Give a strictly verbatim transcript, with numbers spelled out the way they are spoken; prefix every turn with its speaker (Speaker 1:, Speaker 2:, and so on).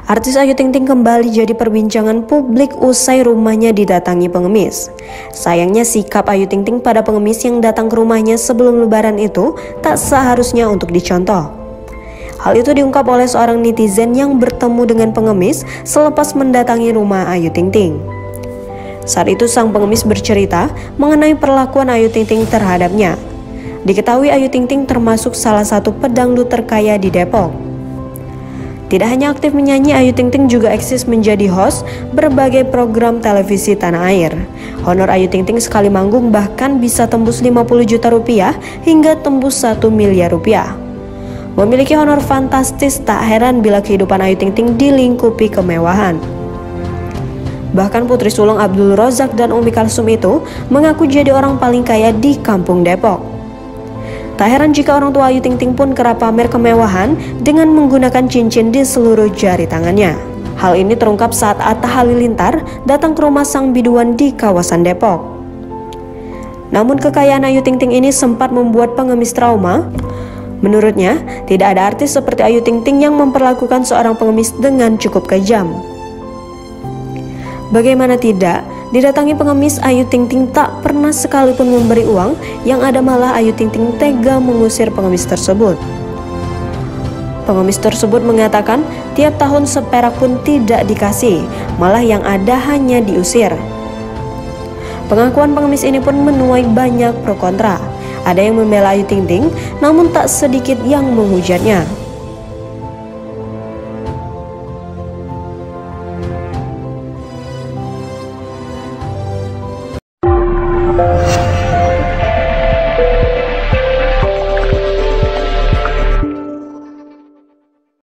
Speaker 1: Artis Ayu Ting Ting kembali jadi perbincangan publik usai rumahnya didatangi pengemis. Sayangnya sikap Ayu Ting Ting pada pengemis yang datang ke rumahnya sebelum lebaran itu tak seharusnya untuk dicontoh. Hal itu diungkap oleh seorang netizen yang bertemu dengan pengemis selepas mendatangi rumah Ayu Ting Ting. Saat itu sang pengemis bercerita mengenai perlakuan Ayu Ting Ting terhadapnya. Diketahui Ayu Ting Ting termasuk salah satu pedangdut terkaya di Depok. Tidak hanya aktif menyanyi, Ayu Ting Ting juga eksis menjadi host berbagai program televisi tanah air. Honor Ayu Ting Ting sekali manggung bahkan bisa tembus lima puluh juta rupiah hingga tembus satu miliar rupiah. Memiliki honor fantastis, tak heran bila kehidupan Ayu Ting Ting dilingkupi kemewahan. Bahkan putri sulung Abdul Rozak dan Umi Kalsum itu mengaku jadi orang paling kaya di kampung Depok. Tak heran jika orang tua Ayu Ting Ting pun kerap pamer kemewahan dengan menggunakan cincin di seluruh jari tangannya. Hal ini terungkap saat Atta Halilintar datang ke rumah sang biduan di kawasan Depok. Namun kekayaan Ayu Ting Ting ini sempat membuat pengemis trauma. Menurutnya, tidak ada artis seperti Ayu Ting Ting yang memperlakukan seorang pengemis dengan cukup kejam. Bagaimana tidak, didatangi pengemis, Ayu Ting Ting tak pernah sekalipun memberi uang, yang ada malah Ayu Ting Ting tega mengusir pengemis tersebut. Pengemis tersebut mengatakan tiap tahun seperak pun tidak dikasih, malah yang ada hanya diusir. Pengakuan pengemis ini pun menuai banyak pro kontra. Ada yang membela Ayu Ting Ting, namun tak sedikit yang menghujatnya.